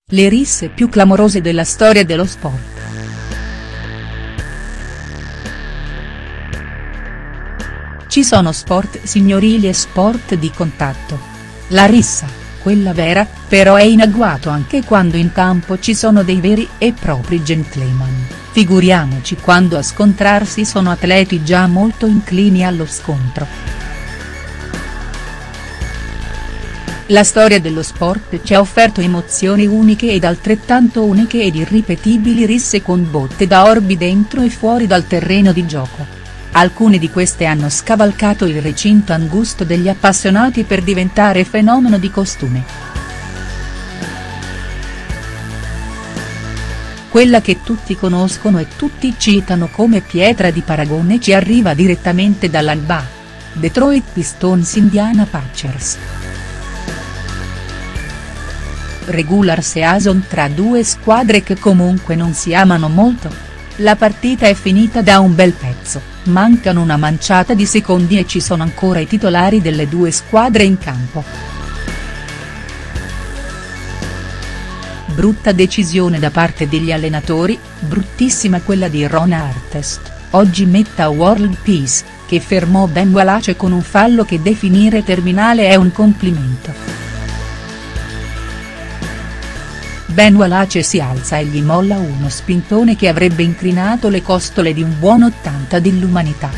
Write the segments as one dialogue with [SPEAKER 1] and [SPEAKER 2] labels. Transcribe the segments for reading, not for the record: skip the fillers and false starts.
[SPEAKER 1] Le risse più clamorose della storia dello sport. Ci sono sport signorili e sport di contatto. La rissa, quella vera, però è in agguato anche quando in campo ci sono dei veri e propri gentleman, figuriamoci quando a scontrarsi sono atleti già molto inclini allo scontro. La storia dello sport ci ha offerto emozioni uniche ed altrettanto uniche ed irripetibili risse con botte da orbi dentro e fuori dal terreno di gioco. Alcune di queste hanno scavalcato il recinto angusto degli appassionati per diventare fenomeno di costume. Quella che tutti conoscono e tutti citano come pietra di paragone ci arriva direttamente dall'NBA. Detroit Pistons Indiana Pacers. Regular season tra due squadre che comunque non si amano molto. La partita è finita da un bel pezzo, mancano una manciata di secondi e ci sono ancora i titolari delle due squadre in campo. Brutta decisione da parte degli allenatori, bruttissima quella di Ron Artest, oggi Metta World Peace, che fermò Ben Wallace con un fallo che definire terminale è un complimento. Ben Wallace si alza e gli molla uno spintone che avrebbe incrinato le costole di un buon 80 dell'umanità.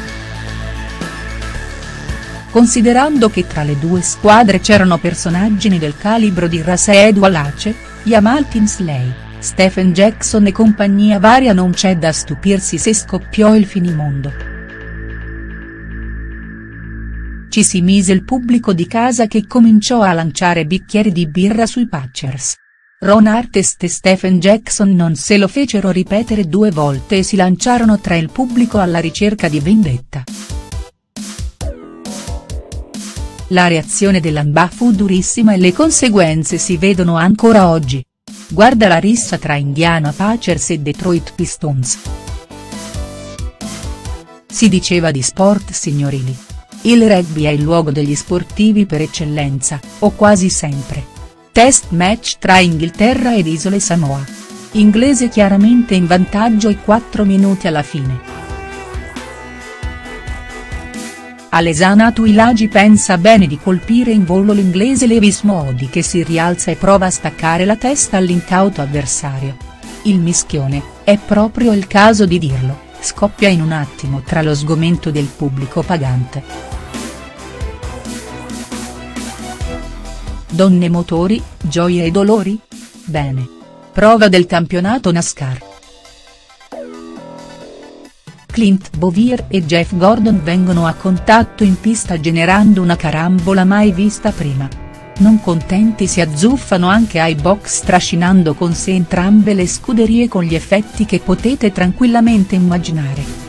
[SPEAKER 1] Considerando che tra le due squadre c'erano personaggi del calibro di Rasheed Wallace, Jamal Tinsley, Stephen Jackson e compagnia varia, non c'è da stupirsi se scoppiò il finimondo. Ci si mise il pubblico di casa che cominciò a lanciare bicchieri di birra sui Pacers. Ron Artest e Stephen Jackson non se lo fecero ripetere due volte e si lanciarono tra il pubblico alla ricerca di vendetta. La reazione dell'NBA fu durissima e le conseguenze si vedono ancora oggi. Guarda la rissa tra Indiana Pacers e Detroit Pistons. Si diceva di sport signorili. Il rugby è il luogo degli sportivi per eccellenza, o quasi sempre. Test match tra Inghilterra ed Isole Samoa. Inglese chiaramente in vantaggio ai 4 minuti alla fine. Alesana Tuilagi pensa bene di colpire in volo l'inglese Lewis Modi che si rialza e prova a staccare la testa all'incauto avversario. Il mischione, è proprio il caso di dirlo, scoppia in un attimo tra lo sgomento del pubblico pagante. Donne motori, gioie e dolori? Bene. Prova del campionato NASCAR. Clint Bowyer e Jeff Gordon vengono a contatto in pista generando una carambola mai vista prima. Non contenti si azzuffano anche ai box trascinando con sé entrambe le scuderie con gli effetti che potete tranquillamente immaginare.